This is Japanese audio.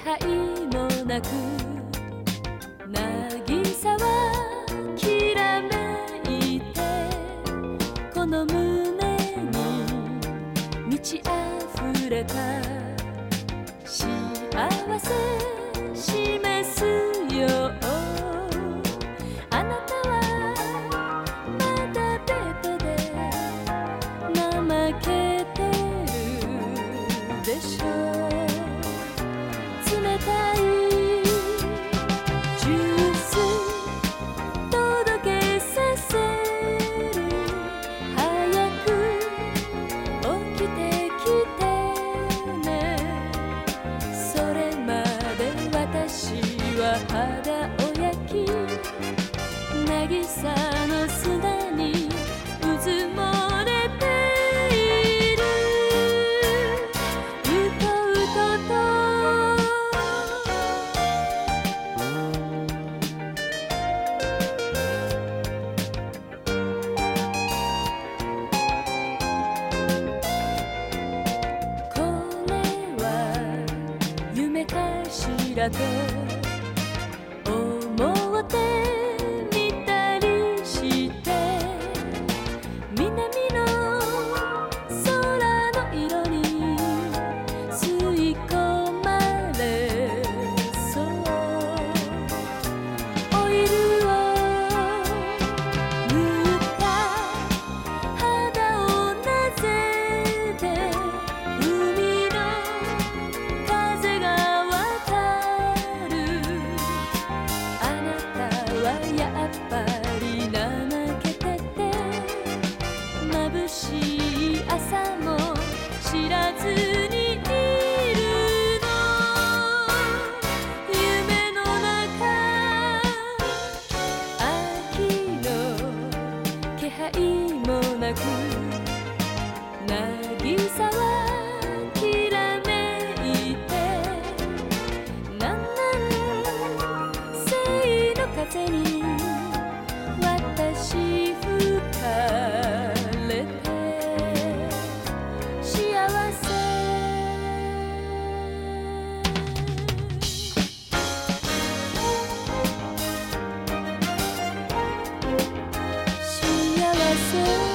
配もなく渚はきらめいてこの胸に満ち溢れた幸せ示すよあなたはまだデートで怠けてるでしょ冷たいジュース届けさせる早く起きてきてねそれまで私は肌を焼き渚の砂にうずもれているうとうととしらと思ってみたりして南の空の色に吸い込まれそうオイルを塗った肌をなぜて海の風がやっぱり怠けてて眩しい朝も知らずにいるの夢の中秋の気配もなく渚はきらめいてなんなん生の風に私吹かれて幸せ幸せ